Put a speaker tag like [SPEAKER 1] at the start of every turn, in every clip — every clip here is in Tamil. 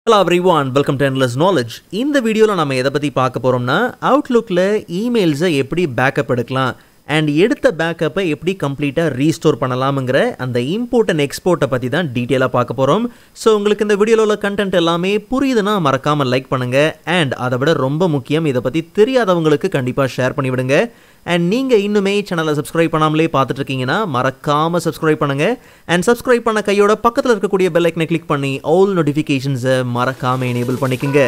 [SPEAKER 1] Hello everyone, welcome to Endless Knowledge. இந்த வீடியோல நாம எதை பத்தி பார்க்க போறோம்னா Outlookல emails-ஐ எப்படி பேக்கப் எடுக்கலாம் and எடுத்த பேக்கப்பை எப்படி கம்ப்ளீட்டா ரீஸ்டோர் பண்ணலாம்ங்கற அந்த இம்போர்ட் அண்ட் எக்ஸ்போர்ட்டை பத்தி தான் டீடைலா பார்க்க போறோம். சோ உங்களுக்கு இந்த வீடியோல உள்ள கண்டென்ட் எல்லாமே புரியுதுனா மறக்காம லைக் பண்ணுங்க and அதை விட ரொம்ப முக்கியம் இத பத்தி தெரியாதவங்களுக்கு கண்டிப்பா ஷேர் பண்ணி விடுங்க. and நீங்க இன்னுமே சேனலை சப்ஸ்கிரைப் பண்ணாமலே பார்த்துட்டு இருக்கீங்கனா மறக்காம சப்ஸ்கிரைப் பண்ணுங்க and சப்ஸ்கிரைப் பண்ண கையோட பக்கத்துல இருக்க கூடிய பெல் ஐகானை கிளிக் பண்ணி all notifications-ஐ மறக்காம எனேபிள் பண்ணிக்கங்க.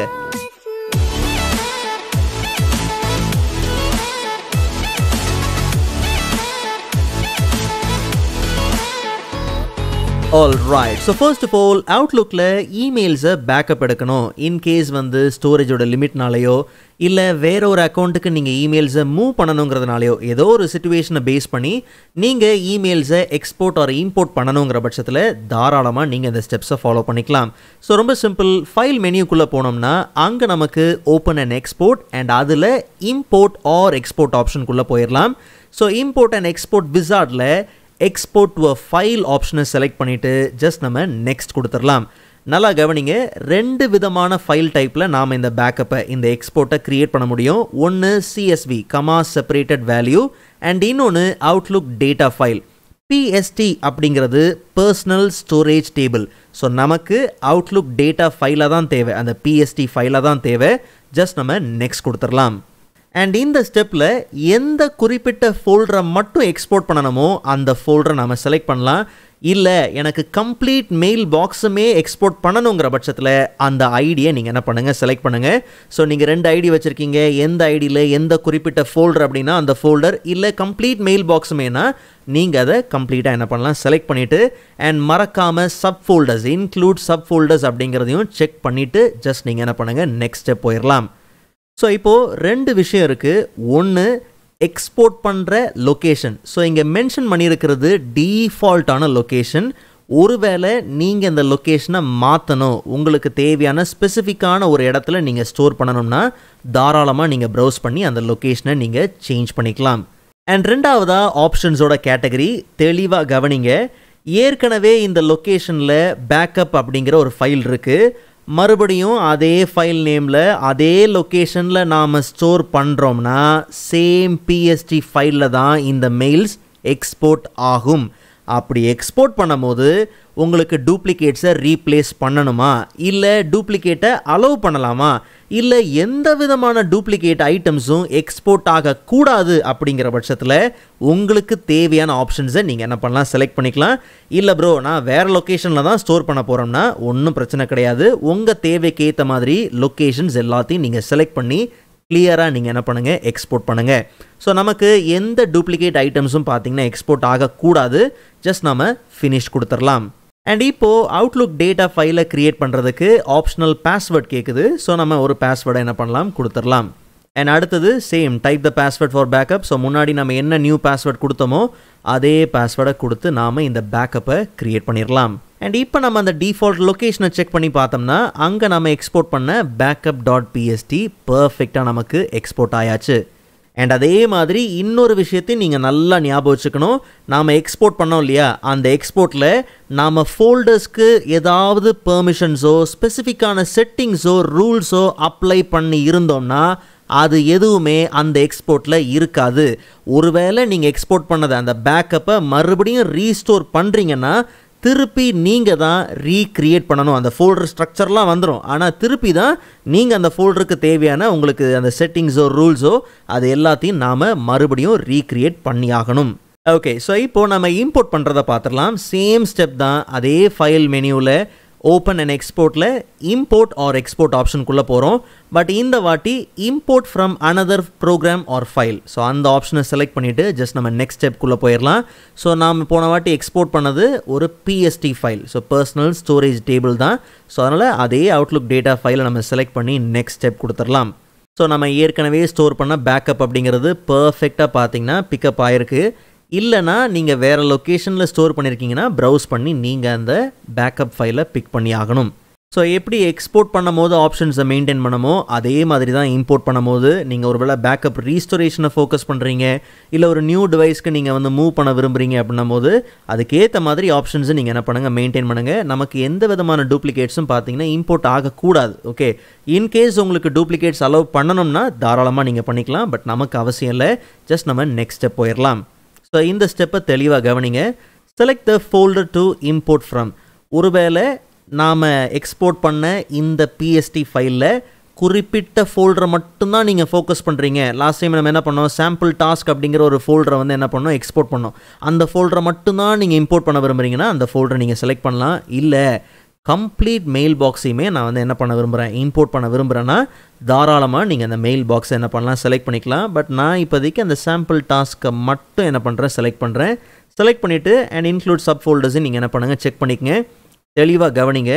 [SPEAKER 1] Alright, so first of all, Outlookல emails-ஐ பேக்கப் எடுக்கணும். in case வந்து ஸ்டோரேஜோட லிமிட்னாலயோ இல்ல வேற ஒரு அக்கவுண்ட்டுக்கு நீங்க emails-ஐ மூவ் பண்ணணும்ங்கறதனாலயோ ஏதோ ஒரு சிச்சுவேஷனை பேஸ் பண்ணி நீங்க emails-ஐ எக்ஸ்போர்ட் ஆர் இம்போர்ட் பண்ணணும்ங்கற பட்சத்துல தாராளமா நீங்க இந்த ஸ்டெப்ஸை ஃபாலோ பண்ணிக்கலாம். ஸோ ரொம்ப சிம்பிள், ஃபைல் மெனுக்குள்ள போனோம்னா அங்க நமக்கு ஓப்பன் அண்ட் எக்ஸ்போர்ட் அண்ட் அதுல இம்போர்ட் ஆர் எக்ஸ்போர்ட் ஆப்ஷனுக்குள்ள போயிடலாம். ஸோ இம்போர்ட் அண்ட் எக்ஸ்போர்ட் விசார்ட்ல export to a file option select பண்ணிட்டு just நம்ம next கொடுத்துடலாம். நல்லா கவனிங்க, ரெண்டு விதமான ஃபைல் டைப்ல நாம இந்த பேக்கப்பை இந்த எக்ஸ்போர்ட்டை கிரியேட் பண்ண முடியும். ஒன்னு CSV comma separated value and இன்னொன்னு Outlook data file. PST அப்படிங்கிறது personal storage table. ஸோ நமக்கு Outlook data file தான் தேவை, அந்த PST file தான் தேவை. just நம்ம next கொடுத்துடலாம். and இந்த ஸ்டெப்ல எந்த குறிப்பிட்ட ஃபோல்டரை மட்டும் எக்ஸ்போர்ட் பண்ணணுமோ அந்த ஃபோல்டரை நாம செலக்ட் பண்ணலாம். இல்ல எனக்கு கம்ப்ளீட் மெயில் பாக்ஸுமே எக்ஸ்போர்ட் பண்ணணுங்கிற பட்சத்தில் அந்த ஐடியை நீங்க என்ன பண்ணுங்க, செலக்ட் பண்ணுங்க. ஸோ நீங்க ரெண்டு ஐடி வச்சிருக்கீங்க, எந்த ஐடியில் எந்த குறிப்பிட்ட ஃபோல்டர் அப்படின்னா அந்த ஃபோல்டர், இல்லை கம்ப்ளீட் மெயில் பாக்ஸுமேனா நீங்க அதை கம்ப்ளீட்டாக என்ன பண்ணலாம், செலக்ட் பண்ணிட்டு அண்ட் மறக்காம sub folders include sub folders அப்படிங்கிறதையும் செக் பண்ணிட்டு ஜஸ்ட் நீங்க என்ன பண்ணுங்க, நெக்ஸ்ட் ஸ்டெப் போயிடலாம். ஸோ இப்போது ரெண்டு விஷயம் இருக்குது. ஒன்று எக்ஸ்போர்ட் பண்ணுற லொக்கேஷன். ஸோ இங்கே மென்ஷன் பண்ணியிருக்கிறது டீஃபால்ட்டான லொக்கேஷன். ஒருவேளை நீங்கள் இந்த லொக்கேஷனை மாற்றணும், உங்களுக்கு தேவையான ஸ்பெசிஃபிக்கான ஒரு இடத்துல நீங்கள் ஸ்டோர் பண்ணணும்னா தாராளமாக நீங்கள் ப்ரௌஸ் பண்ணி அந்த லொக்கேஷனை நீங்கள் சேஞ்ச் பண்ணிக்கலாம். அண்ட் ரெண்டாவதாக ஆப்ஷன்ஸோட கேட்டகரி தெளிவாக கவனிங்க. ஏற்கனவே இந்த லொக்கேஷனில் பேக்கப் அப்படிங்கிற ஒரு ஃபைல் இருக்குது. மறுபடியும் அதே ஃபைல் நேமில் அதே லொக்கேஷனில் நாம் ஸ்டோர் பண்ணுறோம்னா சேம் PST ஃபைலில் தான் இந்த மெயில்ஸ் எக்ஸ்போர்ட் ஆகும். அப்படி எக்ஸ்போர்ட் பண்ணும்போது உங்களுக்கு டூப்ளிகேட்ஸை ரீப்ளேஸ் பண்ணணுமா, இல்லை டூப்ளிகேட்டை அலோவ் பண்ணலாமா, இல்லை எந்த விதமான டூப்ளிகேட் ஐட்டம்ஸும் எக்ஸ்போர்ட் ஆகக்கூடாது அப்படிங்கிற பட்சத்தில் உங்களுக்கு தேவையான ஆப்ஷன்ஸை நீங்கள் என்ன பண்ணலாம், செலக்ட் பண்ணிக்கலாம். இல்லை ப்ரோ நான் வேறு லொக்கேஷனில் தான் ஸ்டோர் பண்ண போகிறோம்னா ஒன்றும் பிரச்சனை கிடையாது. உங்கள் தேவைக்கு ஏற்ற மாதிரி லொக்கேஷன்ஸ் எல்லாத்தையும் நீங்கள் செலக்ட் பண்ணி கிளியராக நீங்கள் என்ன பண்ணுங்கள், எக்ஸ்போர்ட் பண்ணுங்கள். ஸோ நமக்கு எந்த டூப்ளிகேட் ஐட்டம்ஸும் பார்த்தீங்கன்னா எக்ஸ்போர்ட் ஆகக்கூடாது. ஜஸ்ட் நம்ம ஃபினிஷ் கொடுத்துடலாம். அண்ட் இப்போது அவுட்லுக் டேட்டா ஃபைலை க்ரியேட் பண்ணுறதுக்கு ஆப்ஷனல் பாஸ்வேர்ட் கேட்குது. ஸோ நம்ம ஒரு பாஸ்வேர்டை என்ன பண்ணலாம், கொடுத்துடலாம். அண்ட் அடுத்தது same type the password for backup. So முன்னாடி நம்ம என்ன நியூ பாஸ்வேர்ட் கொடுத்தோமோ அதே பாஸ்வேர்டை கொடுத்து நாம் இந்த பேக்கப்பை க்ரியேட் பண்ணிடலாம். அண்ட் இப்போ நம்ம அந்த டிஃபால்ட் லொக்கேஷனை செக் பண்ணி பார்த்தோம்னா அங்கே நம்ம எக்ஸ்போர்ட் பண்ண backup.pst பர்ஃபெக்டாக நமக்கு எக்ஸ்போர்ட் ஆயாச்சு. அண்ட் அதே மாதிரி இன்னொரு விஷயத்தையும் நீங்கள் நல்லா ஞாபகம் வச்சுக்கணும். நாம் எக்ஸ்போர்ட் பண்ணோம் இல்லையா, அந்த எக்ஸ்போர்ட்டில் நாம் ஃபோல்டர்ஸ்க்கு ஏதாவது பெர்மிஷன்ஸோ ஸ்பெசிஃபிக்கான செட்டிங்ஸோ ரூல்ஸோ அப்ளை பண்ணி இருந்தோம்னா அது எதுவுமே அந்த எக்ஸ்போர்ட்டில் இருக்காது. ஒருவேளை நீங்கள் எக்ஸ்போர்ட் பண்ணதை அந்த பேக்கப்பை மறுபடியும் ரீஸ்டோர் பண்ணுறீங்கன்னா திருப்பி நீங்கள் தான் ரீக்ரியேட் பண்ணணும். அந்த ஃபோல்டர் ஸ்ட்ரக்சர்லாம் வந்துடும், ஆனால் திருப்பி தான் நீங்கள் அந்த ஃபோல்டருக்கு தேவையான உங்களுக்கு அந்த செட்டிங்ஸோ ரூல்ஸோ அது எல்லாத்தையும் நாம் மறுபடியும் ரீக்ரியேட் பண்ணி ஆகணும். ஓகே, ஸோ இப்போது நம்ம இம்போர்ட் பண்ணுறதை பார்த்துடலாம். சேம் ஸ்டெப் தான். அதே ஃபைல் மெனுவில் ஓப்பன் அண்ட் எக்ஸ்போர்ட்டில் இம்போர்ட் ஆர் எக்ஸ்போர்ட் ஆப்ஷனுக்குள்ளே போகிறோம். பட் இந்த வாட்டி import from another program or file. So அந்த ஆப்ஷனை செலக்ட் பண்ணிவிட்டு ஜஸ்ட் நம்ம நெக்ஸ்ட் ஸ்டெப்குள்ளே போயிடலாம். ஸோ நாம் போன வாட்டி எக்ஸ்போர்ட் பண்ணது ஒரு PST file. So personal storage table தான். ஸோ அதனால் அதே அவுட்லுக் டேட்டா ஃபைலை நம்ம செலக்ட் பண்ணி நெக்ஸ்ட் ஸ்டெப் கொடுத்துடலாம். ஸோ நம்ம ஏற்கனவே ஸ்டோர் பண்ண பேக்கப் அப்படிங்கிறது பர்ஃபெக்டாக பார்த்தீங்கன்னா பிக்கப் ஆகிருக்கு. இல்லைனா நீங்கள் வேறு லொக்கேஷனில் ஸ்டோர் பண்ணியிருக்கீங்கன்னா ப்ரௌஸ் பண்ணி நீங்கள் அந்த பேக்கப் ஃபைலை பிக் பண்ணி ஆகணும். ஸோ எப்படி எக்ஸ்போர்ட் பண்ணும்போது ஆப்ஷன்ஸை மெயின்டைன் பண்ணமோ அதே மாதிரி தான் இம்போர்ட் பண்ணும்போது நீங்கள் ஒரு வேளை பேக்கப் ரீஸ்டோரேஷனை ஃபோக்கஸ் பண்ணுறீங்க, இல்லை ஒரு நியூ டிவைஸ்க்கு நீங்கள் வந்து மூவ் பண்ண விரும்புகிறீங்க அப்படின்னும் போது அதுக்கேற்ற மாதிரி ஆப்ஷன்ஸை நீங்கள் என்ன பண்ணுங்கள், மெயின்டைன் பண்ணுங்கள். நமக்கு எந்த விதமான டூப்ளிகேட்ஸும் பார்த்தீங்கன்னா இம்போர்ட் ஆகக்கூடாது. ஓகே, இன்கேஸ் உங்களுக்கு டூப்ளிகேட்ஸ் அலோவ் பண்ணணும்னா தாராளமாக நீங்கள் பண்ணிக்கலாம். பட் நமக்கு அவசியம் இல்லை. ஜஸ்ட் நம்ம நெக்ஸ்ட் ஸ்டெப் போயிடலாம். ஸோ இந்த ஸ்டெப்பை தெளிவாக கவனிங்க. Select the folder to import from. ஒருவேளை நாம் எக்ஸ்போர்ட் பண்ண இந்த பிஎஸ்டி ஃபைலில் குறிப்பிட்ட ஃபோல்டரை மட்டும்தான் நீங்கள் ஃபோக்கஸ் பண்ணுறீங்க. லாஸ்ட் டைம் நம்ம என்ன பண்ணோம், சாம்பிள் டாஸ்க் அப்படிங்கிற ஒரு ஃபோல்டரை வந்து என்ன பண்ணோம், எக்ஸ்போர்ட் பண்ணோம். அந்த ஃபோல்டரை மட்டும்தான் நீங்கள் இம்போர்ட் பண்ண விரும்புகிறீங்கன்னா அந்த ஃபோல்டரை நீங்கள் செலக்ட் பண்ணலாம். இல்லை கம்ப்ளீட் மெயில் பாக்ஸையுமே நான் வந்து என்ன பண்ண விரும்புகிறேன், இம்போர்ட் பண்ண விரும்புகிறேன்னா தாராளமாக நீங்கள் அந்த மெயில் பாக்ஸை என்ன பண்ணலாம், செலக்ட் பண்ணிக்கலாம். பட் நான் இப்போதைக்கு அந்த சாம்பிள் டாஸ்க்கை மட்டும் என்ன பண்ணுறேன், செலக்ட் பண்ணுறேன். செலக்ட் பண்ணிவிட்டு அண்ட் இன்க்ளூட் சப் ஃபோல்டர்ஸை நீங்கள் என்ன பண்ணுங்கள், செக் பண்ணிக்கங்க. தெளிவாக கவனிங்க.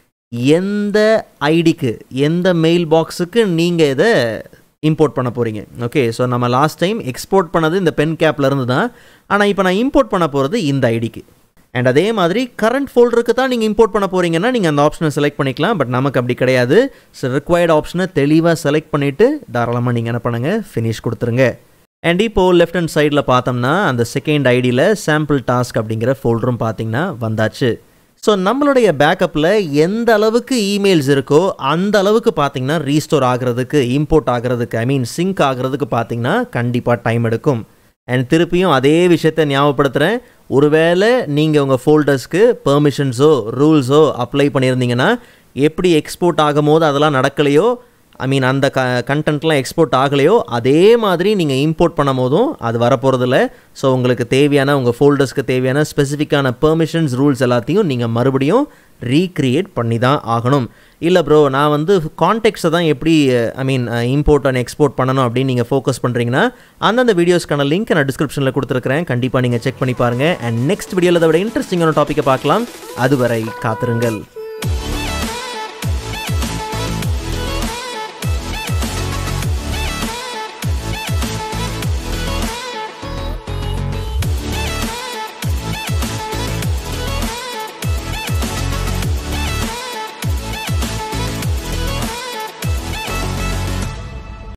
[SPEAKER 1] எந்த ஐடிக்கு, எந்த மெயில் பாக்ஸுக்கு நீங்கள் இதை இம்போர்ட் பண்ண போகிறீங்க. ஓகே, ஸோ நம்ம லாஸ்ட் டைம் எக்ஸ்போர்ட் பண்ணது இந்த பென் கேப்லேருந்து தான். ஆனால் இப்போ நான் இம்போர்ட் பண்ண போகிறது இந்த ஐடிக்கு. அண்ட் அதே மாதிரி கரண்ட் ஃபோல்டருக்கு தான் நீங்கள் இம்போர்ட் பண்ண போகிறீங்கன்னா நீங்கள் அந்த ஆப்ஷனை செலக்ட் பண்ணிக்கலாம். பட் நமக்கு அப்படி கிடையாது. ஸோ ரிக்வயர்ட் ஆப்ஷனை தெளிவாக செலக்ட் பண்ணிவிட்டு தாராளமாக நீங்கள் என்ன பண்ணுங்கள், ஃபினிஷ் கொடுத்துருங்க. அண்ட் இப்போது லெஃப்ட் ஹேண்ட் சைடில் பார்த்தோம்னா அந்த செகண்ட் ஐடியில் சாம்பிள் டாஸ்க் அப்படிங்கிற ஃபோல்டரும் பார்த்தீங்கன்னா வந்தாச்சு. ஸோ நம்மளுடைய பேக்கப்பில் எந்த அளவுக்கு இமெயில்ஸ் இருக்கோ அந்த அளவுக்கு பார்த்தீங்கன்னா ரீஸ்டோர் ஆகிறதுக்கு, இம்போர்ட் ஆகிறதுக்கு, சிங்க் ஆகிறதுக்கு பார்த்தீங்கன்னா கண்டிப்பாக டைம் எடுக்கும். அண்ட் திருப்பியும் அதே விஷயத்தை ஞாபகப்படுத்துகிறேன். ஒருவேளை நீங்கள் உங்கள் ஃபோல்டர்ஸ்க்கு பெர்மிஷன்ஸோ ரூல்ஸோ அப்ளை பண்ணியிருந்தீங்கன்னா எப்படி எக்ஸ்போர்ட் ஆகும் போது அதெல்லாம் நடக்கலையோ, அந்த கண்டென்ட்லாம் எக்ஸ்போர்ட் ஆகலையோ அதே மாதிரி நீங்கள் இம்போர்ட் பண்ணும் போதும் அது வரப்போகிறதில்ல. ஸோ உங்களுக்கு தேவையான உங்கள் ஃபோல்டர்ஸ்க்கு தேவையான ஸ்பெசிஃபிக்கான பெர்மிஷன்ஸ் ரூல்ஸ் எல்லாத்தையும் நீங்கள் மறுபடியும் ரீக்ரியேட் பண்ணி தான் ஆகணும். இல்லை ப்ரோ நான் வந்து கான்டெக்ட்ஸை தான் எப்படி இம்போர்ட் அண்ட் எக்ஸ்போர்ட் பண்ணணும் அப்படின்னு நீங்கள் ஃபோக்கஸ் பண்ணுறீங்கன்னா அந்தந்த வீடியோஸ்க்கான லிங்க் நான் டிஸ்கிரிப்ஷனில் கொடுத்துருக்கிறேன். கண்டிப்பாக நீங்கள் செக் பண்ணி பாருங்கள். அண்ட் நெக்ஸ்ட் வீடியோவில் அதை விட இன்ட்ரெஸ்டிங்கான டாப்பிக்கை பார்க்கலாம். அதுவரை காத்திருங்கள்.